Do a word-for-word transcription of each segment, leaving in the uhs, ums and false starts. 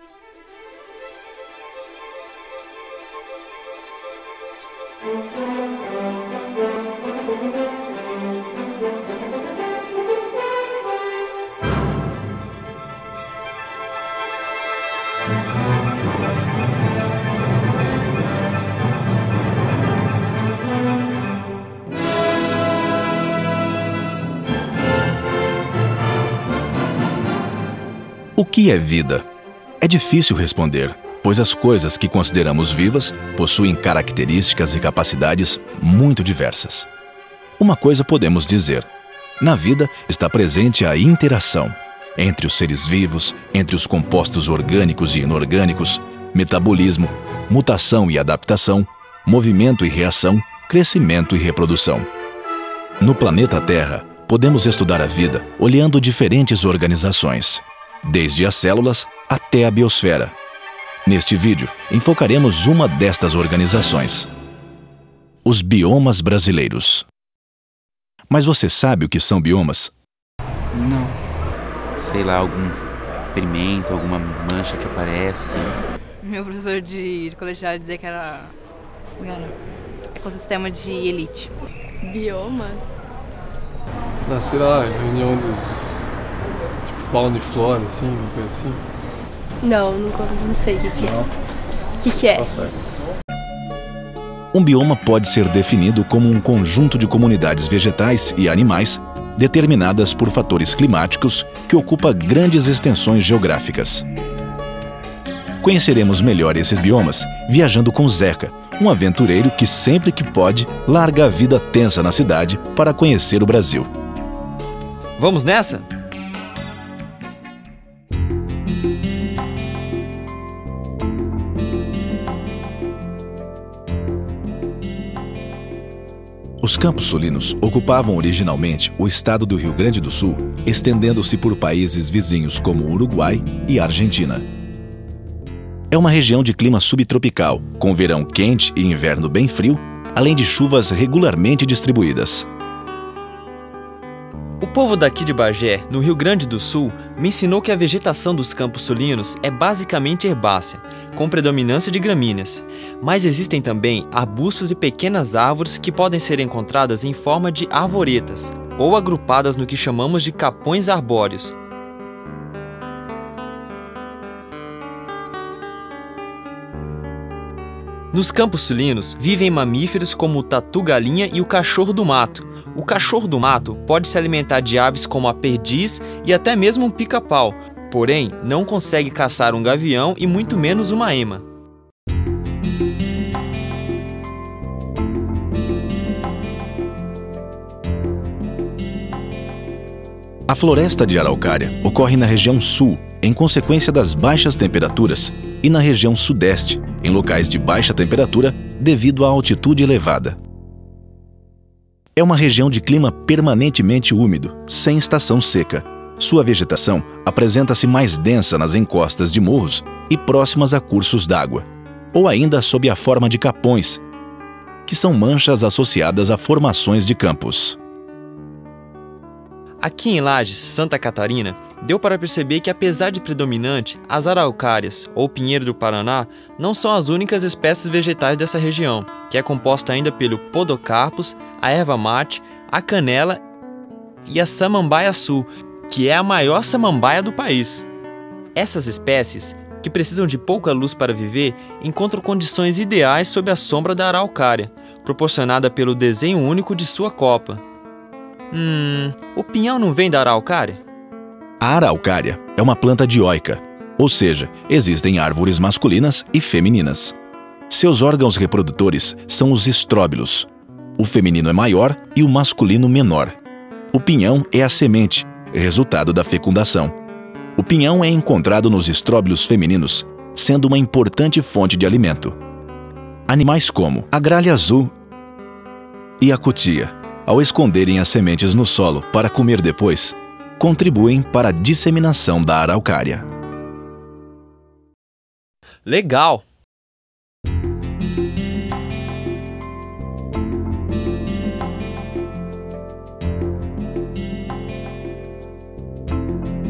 O que é vida? É difícil responder, pois as coisas que consideramos vivas possuem características e capacidades muito diversas. Uma coisa podemos dizer: na vida está presente a interação entre os seres vivos, entre os compostos orgânicos e inorgânicos, metabolismo, mutação e adaptação, movimento e reação, crescimento e reprodução. No planeta Terra, podemos estudar a vida olhando diferentes organizações, desde as células até a biosfera. Neste vídeo, enfocaremos uma destas organizações: os biomas brasileiros. Mas você sabe o que são biomas? Não. Sei lá, algum experimento, alguma mancha que aparece. Meu professor de, de colegial dizia que era, era ecossistema de elite. Biomas? Ah, sei lá, reunião dos... fauna e flora, assim, uma coisa assim? Não, nunca, não sei o que, que é. O que, que é? Um bioma pode ser definido como um conjunto de comunidades vegetais e animais determinadas por fatores climáticos que ocupa grandes extensões geográficas. Conheceremos melhor esses biomas viajando com Zeca, um aventureiro que sempre que pode larga a vida tensa na cidade para conhecer o Brasil. Vamos nessa? Os Campos Sulinos ocupavam originalmente o estado do Rio Grande do Sul, estendendo-se por países vizinhos como Uruguai e Argentina. É uma região de clima subtropical, com verão quente e inverno bem frio, além de chuvas regularmente distribuídas. O povo daqui de Bagé, no Rio Grande do Sul, me ensinou que a vegetação dos Campos Sulinos é basicamente herbácea, com predominância de gramíneas. Mas existem também arbustos e pequenas árvores que podem ser encontradas em forma de arvoretas, ou agrupadas no que chamamos de capões arbóreos. Nos Campos Sulinos vivem mamíferos como o tatu-galinha e o cachorro do mato. O cachorro do mato pode se alimentar de aves como a perdiz e até mesmo um pica-pau, porém não consegue caçar um gavião e muito menos uma ema. A floresta de araucária ocorre na região sul, em consequência das baixas temperaturas, e na região sudeste, em locais de baixa temperatura devido à altitude elevada. É uma região de clima permanentemente úmido, sem estação seca. Sua vegetação apresenta-se mais densa nas encostas de morros e próximas a cursos d'água, ou ainda sob a forma de capões, que são manchas associadas a formações de campos. Aqui em Lages, Santa Catarina, deu para perceber que, apesar de predominante, as araucárias, ou pinheiro do Paraná, não são as únicas espécies vegetais dessa região, que é composta ainda pelo podocarpus, a erva mate, a canela e a samambaia-açu, que é a maior samambaia do país. Essas espécies, que precisam de pouca luz para viver, encontram condições ideais sob a sombra da araucária, proporcionada pelo desenho único de sua copa. Hum, o pinhão não vem da araucária? A araucária é uma planta dioica, ou seja, existem árvores masculinas e femininas. Seus órgãos reprodutores são os estróbilos. O feminino é maior e o masculino menor. O pinhão é a semente, resultado da fecundação. O pinhão é encontrado nos estróbilos femininos, sendo uma importante fonte de alimento. Animais como a gralha azul e a cutia, ao esconderem as sementes no solo para comer depois, contribuem para a disseminação da araucária. Legal!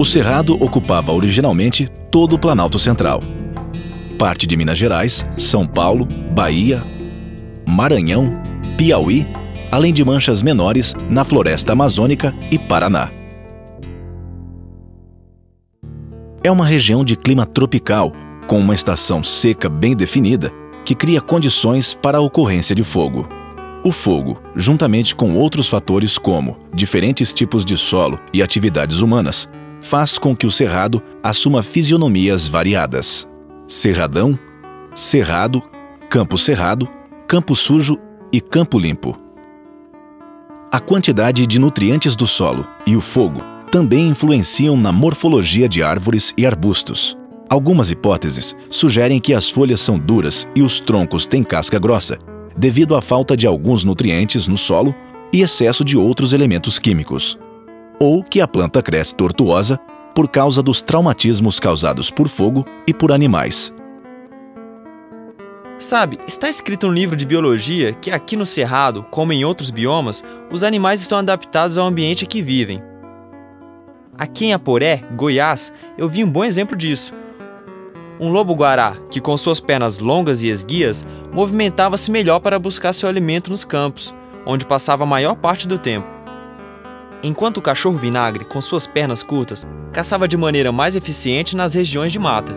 O Cerrado ocupava originalmente todo o Planalto Central. Parte de Minas Gerais, São Paulo, Bahia, Maranhão, Piauí, além de manchas menores na Floresta Amazônica e Paraná. É uma região de clima tropical, com uma estação seca bem definida, que cria condições para a ocorrência de fogo. O fogo, juntamente com outros fatores como diferentes tipos de solo e atividades humanas, faz com que o Cerrado assuma fisionomias variadas. Cerradão, Cerrado, Campo Cerrado, Campo Sujo e Campo Limpo. A quantidade de nutrientes do solo e o fogo também influenciam na morfologia de árvores e arbustos. Algumas hipóteses sugerem que as folhas são duras e os troncos têm casca grossa, devido à falta de alguns nutrientes no solo e excesso de outros elementos químicos. Ou que a planta cresce tortuosa por causa dos traumatismos causados por fogo e por animais. Sabe, está escrito no livro de biologia que aqui no Cerrado, como em outros biomas, os animais estão adaptados ao ambiente em que vivem. Aqui em Aporé, Goiás, eu vi um bom exemplo disso. Um lobo-guará, que com suas pernas longas e esguias, movimentava-se melhor para buscar seu alimento nos campos, onde passava a maior parte do tempo. Enquanto o cachorro-vinagre, com suas pernas curtas, caçava de maneira mais eficiente nas regiões de mata.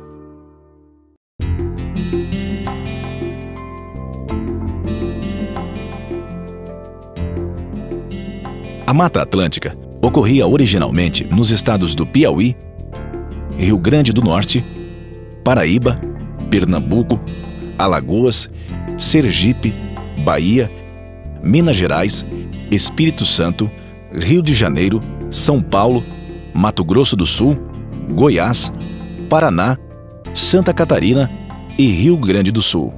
A Mata Atlântica ocorria originalmente nos estados do Piauí, Rio Grande do Norte, Paraíba, Pernambuco, Alagoas, Sergipe, Bahia, Minas Gerais, Espírito Santo, Rio de Janeiro, São Paulo, Mato Grosso do Sul, Goiás, Paraná, Santa Catarina e Rio Grande do Sul.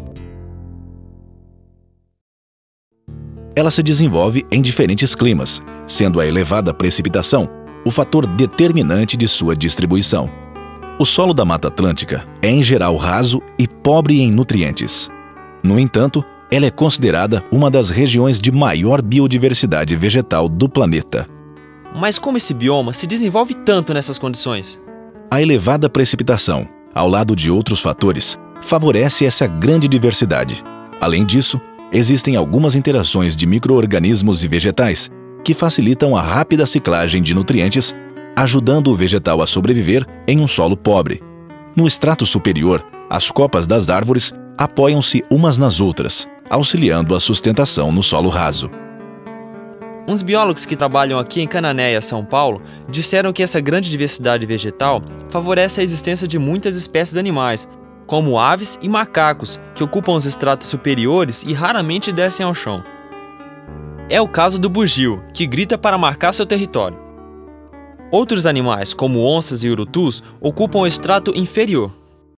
Ela se desenvolve em diferentes climas, sendo a elevada precipitação o fator determinante de sua distribuição. O solo da Mata Atlântica é em geral raso e pobre em nutrientes. No entanto, ela é considerada uma das regiões de maior biodiversidade vegetal do planeta. Mas como esse bioma se desenvolve tanto nessas condições? A elevada precipitação, ao lado de outros fatores, favorece essa grande diversidade. Além disso, existem algumas interações de micro-organismos e vegetais que facilitam a rápida ciclagem de nutrientes, ajudando o vegetal a sobreviver em um solo pobre. No extrato superior, as copas das árvores apoiam-se umas nas outras, auxiliando a sustentação no solo raso. Uns biólogos que trabalham aqui em Cananéia, São Paulo, disseram que essa grande diversidade vegetal favorece a existência de muitas espécies animais, como aves e macacos, que ocupam os estratos superiores e raramente descem ao chão. É o caso do bugio, que grita para marcar seu território. Outros animais, como onças e urutus, ocupam o estrato inferior.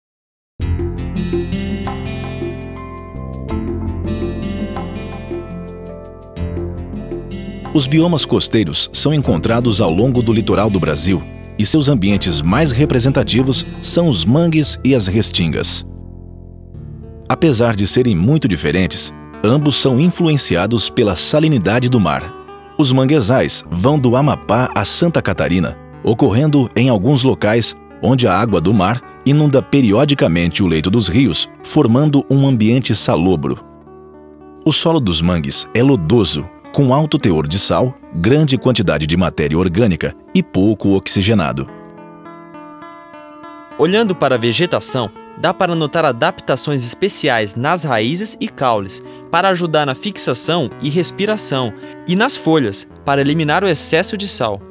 Os biomas costeiros são encontrados ao longo do litoral do Brasil e seus ambientes mais representativos são os mangues e as restingas. Apesar de serem muito diferentes, ambos são influenciados pela salinidade do mar. Os manguezais vão do Amapá a Santa Catarina, ocorrendo em alguns locais onde a água do mar inunda periodicamente o leito dos rios, formando um ambiente salobro. O solo dos mangues é lodoso, com alto teor de sal, grande quantidade de matéria orgânica e pouco oxigenado. Olhando para a vegetação, dá para notar adaptações especiais nas raízes e caules, para ajudar na fixação e respiração, e nas folhas, para eliminar o excesso de sal.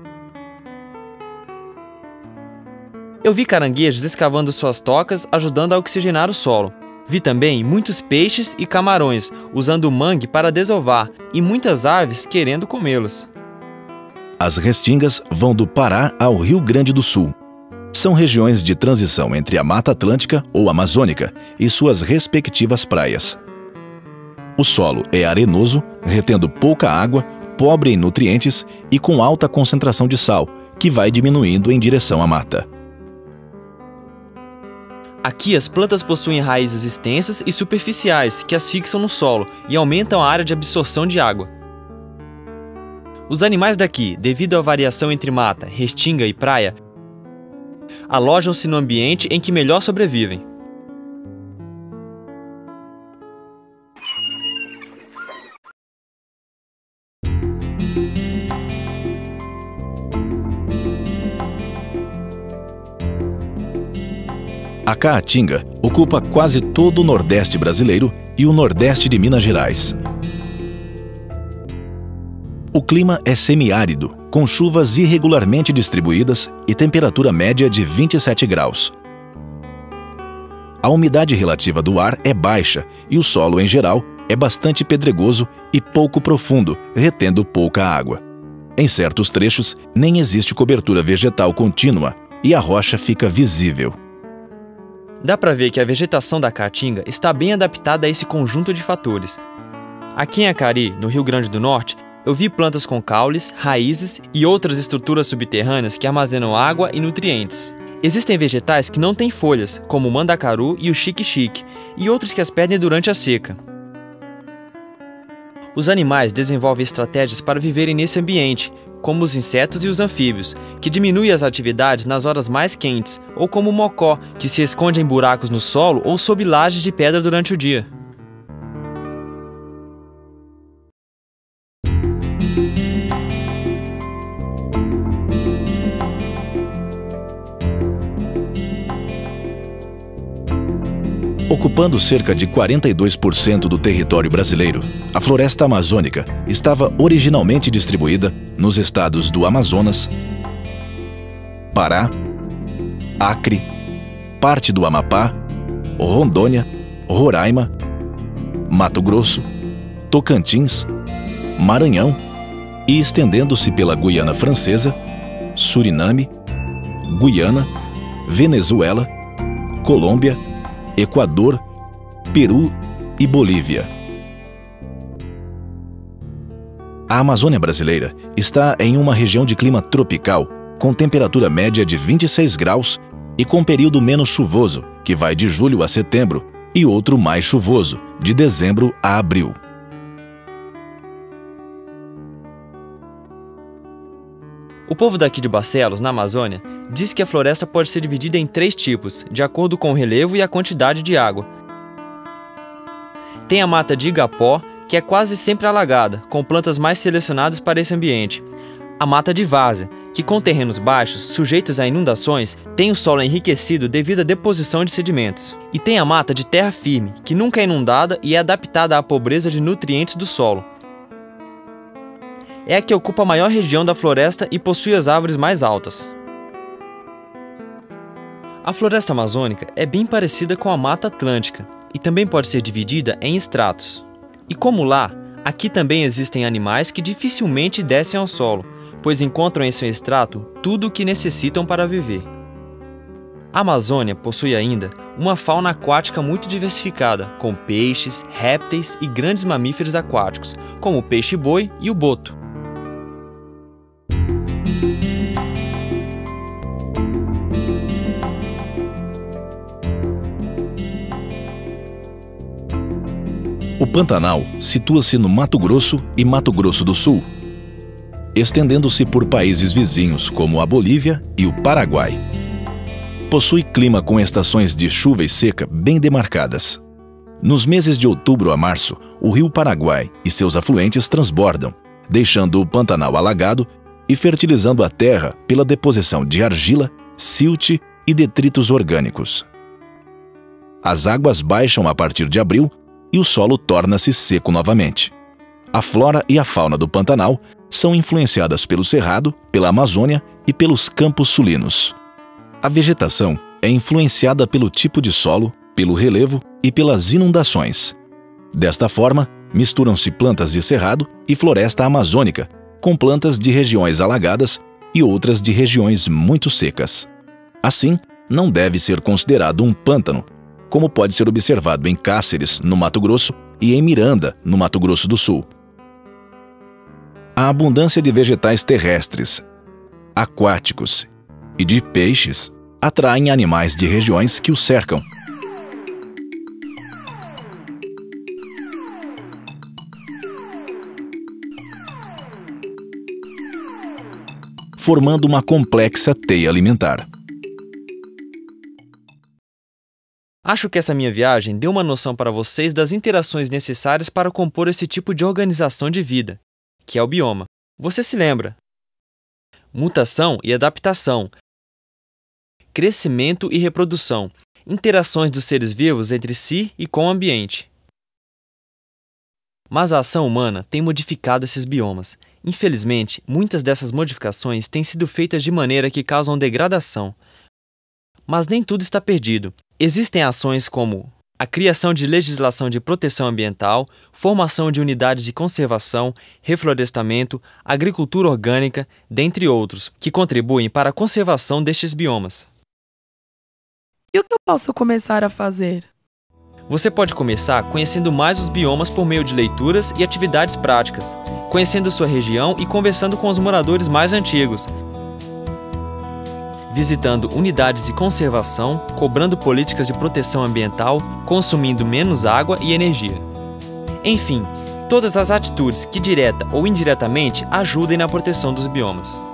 Eu vi caranguejos escavando suas tocas, ajudando a oxigenar o solo. Vi também muitos peixes e camarões usando o mangue para desovar, e muitas aves querendo comê-los. As restingas vão do Pará ao Rio Grande do Sul. São regiões de transição entre a Mata Atlântica ou Amazônica e suas respectivas praias. O solo é arenoso, retendo pouca água, pobre em nutrientes e com alta concentração de sal, que vai diminuindo em direção à mata. Aqui as plantas possuem raízes extensas e superficiais que as fixam no solo e aumentam a área de absorção de água. Os animais daqui, devido à variação entre mata, restinga e praia, alojam-se no ambiente em que melhor sobrevivem. A caatinga ocupa quase todo o Nordeste brasileiro e o Nordeste de Minas Gerais. O clima é semiárido, com chuvas irregularmente distribuídas e temperatura média de vinte e sete graus. A umidade relativa do ar é baixa e o solo, em geral, é bastante pedregoso e pouco profundo, retendo pouca água. Em certos trechos, nem existe cobertura vegetal contínua e a rocha fica visível. Dá para ver que a vegetação da Caatinga está bem adaptada a esse conjunto de fatores. Aqui em Acari, no Rio Grande do Norte, eu vi plantas com caules, raízes e outras estruturas subterrâneas que armazenam água e nutrientes. Existem vegetais que não têm folhas, como o mandacaru e o xique-xique, e outros que as perdem durante a seca. Os animais desenvolvem estratégias para viverem nesse ambiente, como os insetos e os anfíbios, que diminuem as atividades nas horas mais quentes, ou como o mocó, que se esconde em buracos no solo ou sob lajes de pedra durante o dia. Ocupando cerca de quarenta e dois por cento do território brasileiro, a floresta amazônica estava originalmente distribuída nos estados do Amazonas, Pará, Acre, parte do Amapá, Rondônia, Roraima, Mato Grosso, Tocantins, Maranhão e estendendo-se pela Guiana Francesa, Suriname, Guiana, Venezuela, Colômbia, Equador, Peru e Bolívia. A Amazônia brasileira está em uma região de clima tropical, com temperatura média de vinte e seis graus e com período menos chuvoso, que vai de julho a setembro, e outro mais chuvoso, de dezembro a abril. O povo daqui de Barcelos, na Amazônia, diz que a floresta pode ser dividida em três tipos, de acordo com o relevo e a quantidade de água. Tem a mata de igapó, que é quase sempre alagada, com plantas mais selecionadas para esse ambiente. A mata de várzea, que com terrenos baixos, sujeitos a inundações, tem o solo enriquecido devido à deposição de sedimentos. E tem a mata de terra firme, que nunca é inundada e é adaptada à pobreza de nutrientes do solo. É a que ocupa a maior região da floresta e possui as árvores mais altas. A floresta amazônica é bem parecida com a Mata Atlântica e também pode ser dividida em estratos. E como lá, aqui também existem animais que dificilmente descem ao solo, pois encontram em seu estrato tudo o que necessitam para viver. A Amazônia possui ainda uma fauna aquática muito diversificada, com peixes, répteis e grandes mamíferos aquáticos, como o peixe-boi e o boto. O Pantanal situa-se no Mato Grosso e Mato Grosso do Sul, estendendo-se por países vizinhos como a Bolívia e o Paraguai. Possui clima com estações de chuva e seca bem demarcadas. Nos meses de outubro a março, o rio Paraguai e seus afluentes transbordam, deixando o Pantanal alagado e fertilizando a terra pela deposição de argila, silt e detritos orgânicos. As águas baixam a partir de abril e o solo torna-se seco novamente. A flora e a fauna do Pantanal são influenciadas pelo Cerrado, pela Amazônia e pelos campos sulinos. A vegetação é influenciada pelo tipo de solo, pelo relevo e pelas inundações. Desta forma, misturam-se plantas de cerrado e floresta amazônica, com plantas de regiões alagadas e outras de regiões muito secas. Assim, não deve ser considerado um pântano, como pode ser observado em Cáceres, no Mato Grosso, e em Miranda, no Mato Grosso do Sul. A abundância de vegetais terrestres, aquáticos e de peixes atraem animais de regiões que o cercam. formando uma complexa teia alimentar. Acho que essa minha viagem deu uma noção para vocês das interações necessárias para compor esse tipo de organização de vida, que é o bioma. Você se lembra? Mutação e adaptação, crescimento e reprodução, interações dos seres vivos entre si e com o ambiente. Mas a ação humana tem modificado esses biomas. Infelizmente, muitas dessas modificações têm sido feitas de maneira que causam degradação. Mas nem tudo está perdido. Existem ações como a criação de legislação de proteção ambiental, formação de unidades de conservação, reflorestamento, agricultura orgânica, dentre outros, que contribuem para a conservação destes biomas. E o que eu posso começar a fazer? Você pode começar conhecendo mais os biomas por meio de leituras e atividades práticas, conhecendo sua região e conversando com os moradores mais antigos, visitando unidades de conservação, cobrando políticas de proteção ambiental, consumindo menos água e energia. Enfim, todas as atitudes que direta ou indiretamente ajudem na proteção dos biomas.